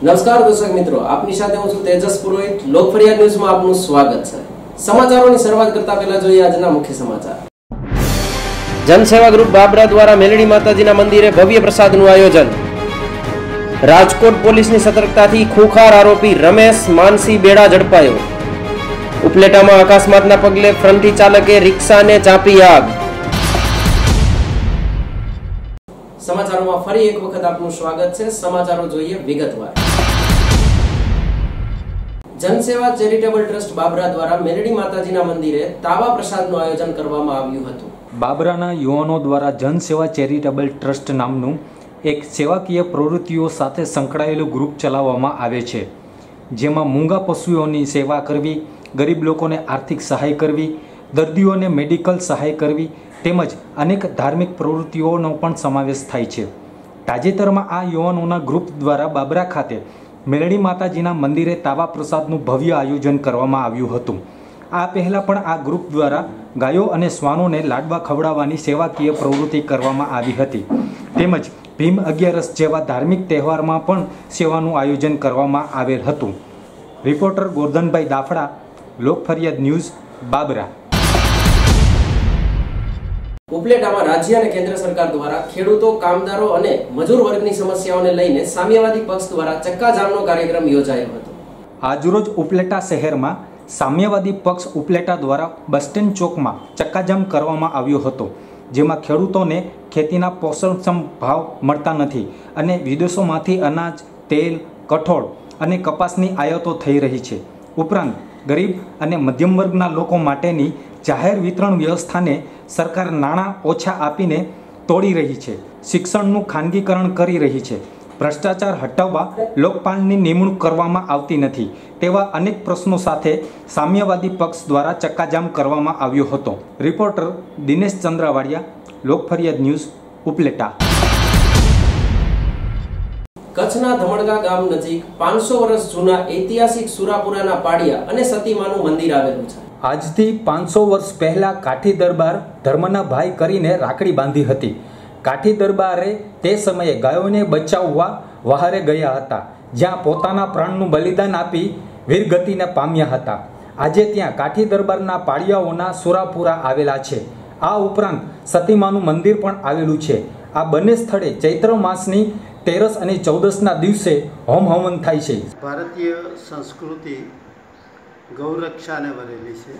નમસ્કાર દર્શક મિત્રો, આપની સાથે હું છું તેજસ પુરોહિત। લોક ફરિયાદ ન્યૂઝમાં આપનું સ્વાગત છે। સમાચારોની શરૂઆત કરતા પહેલા જોઈએ આજના મુખ્ય સમાચાર। જનસેવા ગ્રુપ બાબરા દ્વારા મેલડી માતાજીના મંદિરે ભવ્ય પ્રસાદનું આયોજન। રાજકોટ પોલીસની સતર્કતાથી ખૂંખાર આરોપી રમેશ માનસી બેડા ઝડપાયો। ઉપલેટામાં અકસ્માતના પગલે ફ્રન્ટી ચાલકે રિક્ષાને ચાંપી આગ। સમાચારોમાં ફરી એક વખત આપનું સ્વાગત છે। સમાચારો જોઈએ વિગતવાર। જનસેવા ચેરિટેબલ ટ્રસ્ટ બાબરા દ્વારા મેલડી માતાજીના મંદિરે તાવા પ્રસાદનું આયોજન કરવામાં આવ્યું હતું। બાબરાના યુવાનો દ્વારા જનસેવા ચેરિટેબલ ટ્રસ્ટ નામનું એક સેવાકીય પ્રવૃત્તિઓ સાથે સંકળાયેલું ગ્રુપ ચલાવવામાં આવે છે, જેમાં મૂંગા પશુઓની સેવા કરવી, ગરીબ લોકોને આર્થિક સહાય કરવી, દર્દીઓને મેડિકલ સહાય કરવી તેમજ અનેક ધાર્મિક પ્રવૃત્તિઓનો પણ સમાવેશ થાય છે। તાજેતરમાં આ યુવાનોના ગ્રુપ દ્વારા બાબરા ખાતે મેલડી માતાજીના મંદિરે તાવા પ્રસાદનું ભવ્ય આયોજન કરવામાં આવ્યું હતું। આ પહેલાં પણ આ ગ્રુપ દ્વારા ગાયો અને શ્વાનોને લાડવા ખવડાવવાની સેવાકીય પ્રવૃત્તિ કરવામાં આવી હતી, તેમજ ભીમ અગિયારસ જેવા ધાર્મિક તહેવારમાં પણ સેવાનું આયોજન કરવામાં આવેલ હતું। રિપોર્ટર ગોરધનભાઈ દાફડા, લોક ફરિયાદ ન્યૂઝ, બાબરા। ઉપલેટામાં રાજ્ય અને કેન્દ્ર સરકાર દ્વારા ખેડૂતો, કામદારો અને મજૂર વર્ગની સમસ્યાઓને લઈને સામ્યવાદી પક્ષ દ્વારા ચક્કાજામનો કાર્યક્રમ યોજાયો હતો। આજરોજ ઉપલેટા શહેરમાં સામ્યવાદી પક્ષ ઉપલેટા દ્વારા બસ સ્ટેન્ડ ચોકમાં ચક્કાજામ કરવામાં આવ્યો હતો, જેમાં ખેડૂતોને ખેતીના પોષણક્ષમ ભાવ મળતા નથી અને વિદેશોમાંથી અનાજ, તેલ, કઠોળ અને કપાસની આયાતો થઈ રહી છે। ઉપરાંત ગરીબ અને મધ્યમ વર્ગના લોકો માટેની જાહેર વિતરણ વ્યવસ્થાને સરકાર નાણાં ઓછા આપીને તોડી રહી છે, શિક્ષણનું ખાનગીકરણ કરી રહી છે, ભ્રષ્ટાચાર હટાવવા લોકપાલની નિમણૂક કરવામાં આવતી નથી તેવા અનેક પ્રશ્નો સાથે સામ્યવાદી પક્ષ દ્વારા ચક્કાજામ કરવામાં આવ્યો હતો। રિપોર્ટર દિનેશ ચંદ્રાવાડિયા, લોક ફરિયાદ ન્યૂઝ, ઉપલેટા। કચ્છના ધમણગા ગામ નજીક 500 વર્ષ જૂના ઐતિહાસિક સુરાપુરાના પાડિયા અને સતીમાનું મંદિર આવેલું છે। આજથી 500 વર્ષ પહેલાં કાઠી દરબાર ધર્મના ભાઈ કરીને રાખડી બાંધી હતી। કાઠી દરબારે તે સમયે ગાયોને બચાવવા વહારે ગયા હતા, જ્યાં પોતાના પ્રાણનું બલિદાન આપી વીરગતિને પામ્યા હતા। આજે ત્યાં કાઠી દરબારના પાડિયાઓના સુરાપુરા આવેલા છે। આ ઉપરાંત સતીમાનું મંદિર પણ આવેલું છે। આ બંને સ્થળે ચૈત્ર માસની 13 અને 14ના દિવસે હોમ હવન થાય છે। ભારતીય સંસ્કૃતિ ગૌરક્ષાને વરેલી છે।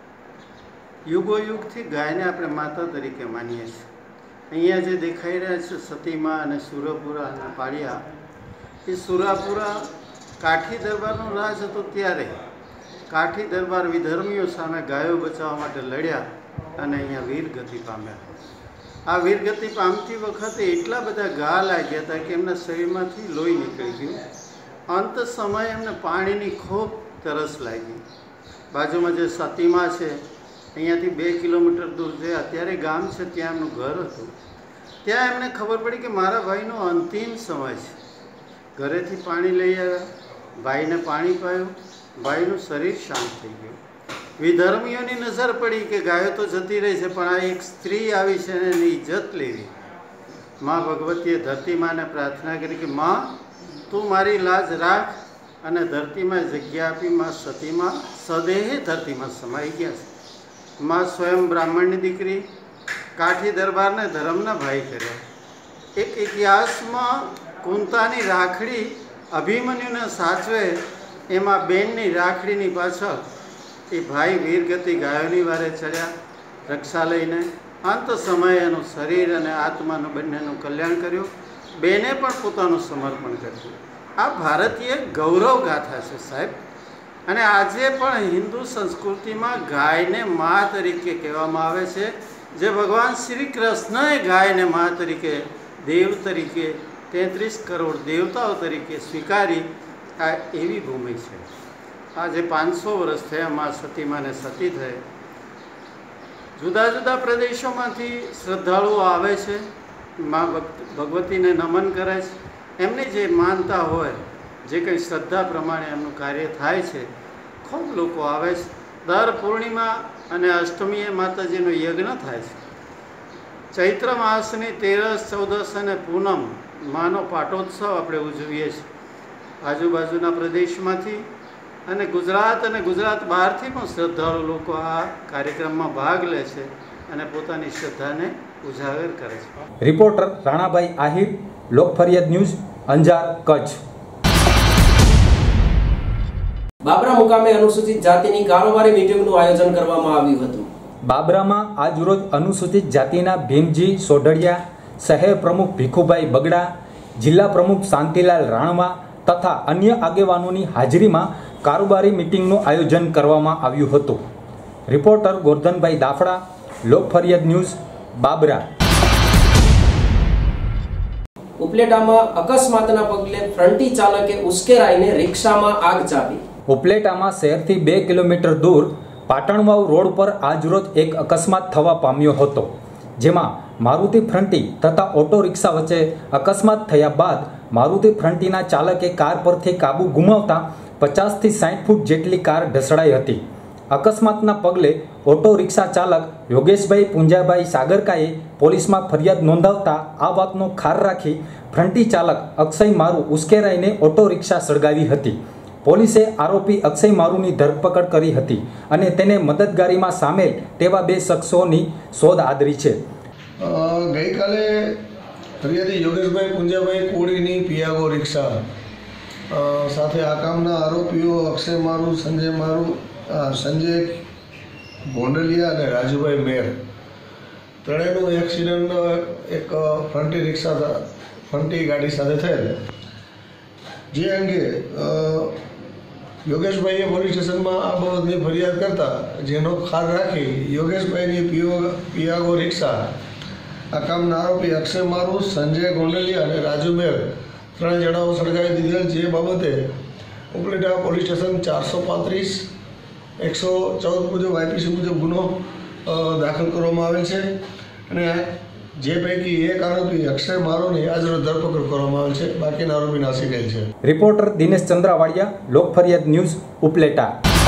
યુગોયુગથી ગાયને આપણે માતા તરીકે માનીએ છીએ। અહીંયા જે દેખાઈ રહ્યા છે સતીમા અને સુરાપુરા અને પાડિયા, એ સુરાપુરા કાઠી દરબારનો રાજ હતો ત્યારે કાઠી દરબાર વિધર્મીઓ સામે ગાયો બચાવવા માટે લડ્યા અને અહીંયા વીરગતિ પામ્યા। આ વીરગતિ પામતી વખતે એટલા બધા ઘા લાગ્યા હતા કે એમના શરીરમાંથી લોહી નીકળી ગયું। અંત સમયે એમને પાણીની ખૂબ તરસ લાગી। બાજુમાં જે સતીમા છે અહીંયાથી 2 કિલોમીટર દૂર જે અત્યારે ગામ છે ત્યાં એમનું ઘર હતું। ત્યાં એમને ખબર પડી કે મારા ભાઈનો અંતિમ સમય છે। ઘરેથી પાણી લઈ આવ્યા, ભાઈને પાણી પાયું, ભાઈનું શરીર શાંત થઈ ગયું। વિધર્મીઓની નજર પડી કે ગાયો તો જતી રહી છે, પણ આ એક સ્ત્રી આવી છે અને એની ઇજ્જત લેવી। મા ભગવતીએ ધરતીમાને પ્રાર્થના કરી કે મા, તું મારી લાજ રાખ, અને ધરતીમાં જગ્યા આપી। માં સતીમાં સદેહે ધરતીમાં સમાઈ ગયા છે। માં સ્વયં બ્રાહ્મણની દીકરી, કાઠી દરબારને ધર્મના ભાઈ કર્યા। એક ઇતિહાસમાં કુંતાની રાખડી અભિમન્યુને સાચવે, એમાં બેનની રાખડીની પાછળ એ ભાઈ વીરગતિ ગાયોની વારે ચડ્યા રક્ષા લઈને। અંત સમયે એનું શરીર અને આત્માનું બંનેનું કલ્યાણ કર્યું। બેને પણ પોતાનું સમર્પણ કર્યું। આ ભારતીય ગૌરવ ગાથા છે સાહેબ। અને આજે પણ હિન્દુ સંસ્કૃતિમાં ગાયને મા તરીકે કહેવામાં આવે છે, જે ભગવાન શ્રી કૃષ્ણએ ગાયને મા તરીકે, દેવ તરીકે, 33 કરોડ દેવતાઓ તરીકે સ્વીકારી। આ એવી ભૂમિ છે। આજે 500 વર્ષ થયા મા સતીમાને સતી થઈ। જુદા જુદા પ્રદેશોમાંથી શ્રદ્ધાળુઓ આવે છે, મા ભગવતીને નમન કરે છે। એમની જે માનતા હોય, જે કંઈ શ્રદ્ધા પ્રમાણે એમનું કાર્ય થાય છે, ખૂબ લોકો આવે છે। દર પૂર્ણિમા અને અષ્ટમીએ માતાજીનો યજ્ઞ થાય છે। ચૈત્ર માસની 13, 14 અને પૂનમ માનો પાટોત્સવ આપણે ઉજવીએ છીએ। આજુબાજુના પ્રદેશમાંથી અને ગુજરાત બહારથી પણ શ્રદ્ધાળુ લોકો આ કાર્યક્રમમાં ભાગ લે છે અને પોતાની શ્રદ્ધાને ઉજાગર કરે છે. રિપોર્ટર રાણાભાઈ આહિર, લોક ફરિયાદ ન્યૂઝ, અંજાર, કચ્છ. બાબરા મુકામે અનુસૂચિત જાતિની કારોબારી મીટિંગનું આયોજન કરવામાં આવ્યું હતું. બાબરામાં આજરોજ અનુસૂચિત જાતિના ભીમજી સોઢડિયા, શહેર પ્રમુખ ભીખુભાઈ બગડા, જિલ્લા પ્રમુખ શાંતિલાલ રાણવા તથા અન્ય આગેવાનોની હાજરીમાં કારોબારી મીટિંગનું આયોજન કરવામાં આવ્યું હતું. રિપોર્ટર ગોરધનભાઈ દાફડા, લોક ફરિયાદ ન્યૂઝ, બાબરા. ઉપલેટામાં અકસ્માતના પગલે ફ્રન્ટી ચાલકે ઉશ્કેરાઈને રિક્ષામાં આગ ચાપી. ઉપલેટામાં શહેરથી 2 કિલોમીટર દૂર પાટણવાવ રોડ પર આજરોજ એક અકસ્માત થવા પામ્યો હતો, જેમાં મારુતિ ફ્રન્ટી તથા ઓટો રિક્ષા વચ્ચે અકસ્માત થયા બાદ મારુતિ ફ્રન્ટીના ચાલકે કાર પરથી કાબુ ગુમાવતા 50 થી 60 ફૂટ જેટલી કાર ઢસડાઈ હતી. અકસ્માતના પગલે ઓટો રિક્ષા ચાલક યોગેશભાઈ પુંજાભાઈ સાગરકાએ પોલીસમાં ફરિયાદ નોંધાવતા આ વાતનો ખાર રાખી ફ્રન્ટી ચાલક અક્ષય મારુ ઉશ્કેરાઈને ઓટો રિક્ષા સળગાવી હતી. પોલીસે આરોપી અક્ષય મારુની ધરપકડ કરી હતી અને તેને મદદગારીમાં સામેલ તેવા 2 શખ્સોની શોધ આદરી છે. ગઈકાલે ફરિયાદી યોગેશભાઈ પુંજાભાઈ કોળીની પિયાગો રિક્ષા સાથે આ કામના આરોપીઓ અક્ષય મારુ, સંજય ગોંડલિયા અને રાજુભાઈ મેર ત્રણેયનું એક્સિડન્ટ એક ફ્રન્ટી ગાડી સાથે થયેલ, જે અંગે યોગેશભાઈએ પોલીસ સ્ટેશનમાં આ બાબતની ફરિયાદ કરતા જેનો ખાર રાખી યોગેશભાઈની પિયાગો રિક્ષા આ કામના આરોપી અક્ષય મારુ, સંજય ગોંડલિયા અને રાજુ મેર 3 જણાઓ સળગાવી દીધેલ, જે બાબતે ઉપલેટા પોલીસ સ્ટેશન 435-114 મુજબ IPC મુજબ ગુનો દાખલ કરવામાં આવેલ છે અને જે પૈકી એક આરોપી અક્ષય મારુની આજરોજ ધરપકડ કરવામાં આવેલ છે. બાકીના આરોપી નાસી ગયેલ છે. રિપોર્ટર દિનેશ ચંદ્રાવાડિયા, લોક ફરિયાદ ન્યૂઝ, ઉપલેટા.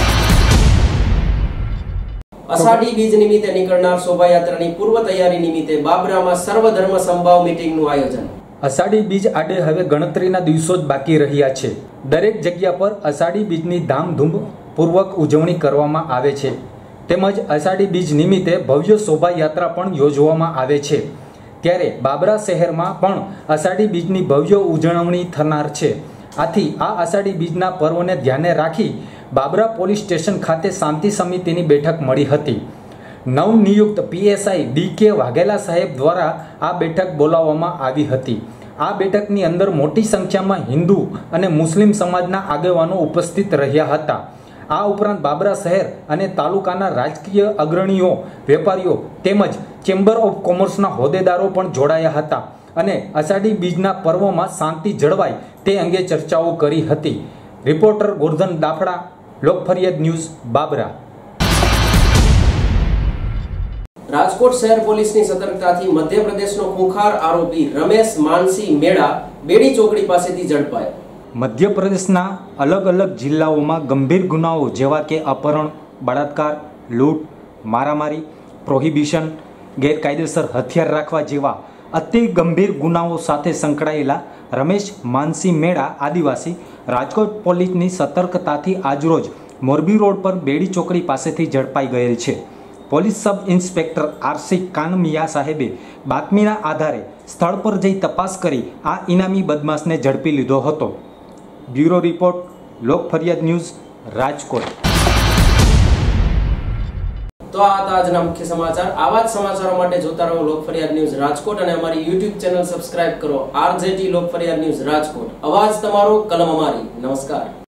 અષાઢી બીજ નિમિત્તે નીકળનાર શોભાયાત્રાની પૂર્વ તૈયારી નિમિત્તે બાબરામાં સર્વધર્મ સંભાવ મીટિંગનું આયોજન. અષાઢી બીજ આડે હવે ગણતરીના દિવસો જ બાકી રહ્યા છે. દરેક જગ્યા પર અષાઢી બીજની ધામધૂમપૂર્વક ઉજવણી કરવામાં આવે છે, તેમજ અષાઢી બીજ નિમિત્તે ભવ્ય શોભાયાત્રા પણ યોજવામાં આવે છે. ત્યારે બાબરા શહેરમાં પણ અષાઢી બીજની ભવ્ય ઉજવણી થનાર છે. આથી આ અષાઢી બીજના પર્વને ધ્યાને રાખી બાબરા પોલીસ સ્ટેશન ખાતે શાંતિ સમિતિની બેઠક મળી હતી. નવનિયુક્ત PSI DK વાઘેલા સાહેબ દ્વારા આ બેઠક બોલાવવામાં આવી હતી. આ બેઠકની અંદર મોટી સંખ્યામાં હિન્દુ અને મુસ્લિમ સમાજના આગેવાનો ઉપસ્થિત રહ્યા હતા. આ ઉપરાંત બાબરા શહેર અને તાલુકાના રાજકીય અગ્રણીઓ, વેપારીઓ તેમજ ચેમ્બર ઓફ કોમર્સના હોદ્દેદારો પણ જોડાયા હતા અને અષાઢી બીજના પર્વમાં શાંતિ જળવાય તે અંગે ચર્ચાઓ કરી હતી. રિપોર્ટર ગોરધન દાફડા, લોક ફરિયાદ ન્યૂઝ, બાબરા. રાજકોટ શહેર પોલીસની સતર્કતાથી મધ્યપ્રદેશનો ખુંખાર આરોપી રમેશ માનસી મેળા બેડી ચોકડી પાસેથી ઝડપાયો. મધ્યપ્રદેશના અલગ અલગ જિલ્લાઓમાં ગંભીર ગુનાઓ જેવા કે અપહરણ, બળાત્કાર, લૂંટ, મારામારી, પ્રોહિબિશન, ગેરકાયદેસર હથિયાર રાખવા જેવા અતિ ગંભીર ગુનાઓ સાથે સંકળાયેલા રમેશ માનસી મેળા આદિવાસી રાજકોટ પોલીસની સતર્કતાથી આજરોજ મોરબી રોડ પર બેડી ચોકડી પાસેથી ઝડપાઈ ગયેલ છે. Police sub inspector RC Kanmiya સાહેબે બાતમીના આધારે સ્થળ પર જઈ તપાસ કરી આ ઇનામી બદમાશને ઝડપી લીધો હતો. બ્યુરો રિપોર્ટ, લોક ફરિયાદ ન્યૂઝ, રાજકોટ. તો આ હતા આજના મુખ્ય સમાચાર. આવા જ સમાચારો માટે જોતા રહો લોક ફરિયાદ ન્યૂઝ રાજકોટ અને અમારી YouTube ચેનલ સબસ્ક્રાઇબ કરો RJT લોક ફરિયાદ ન્યૂઝ રાજકોટ. અવાજ તમારો, કલમ અમારી. નમસ્કાર.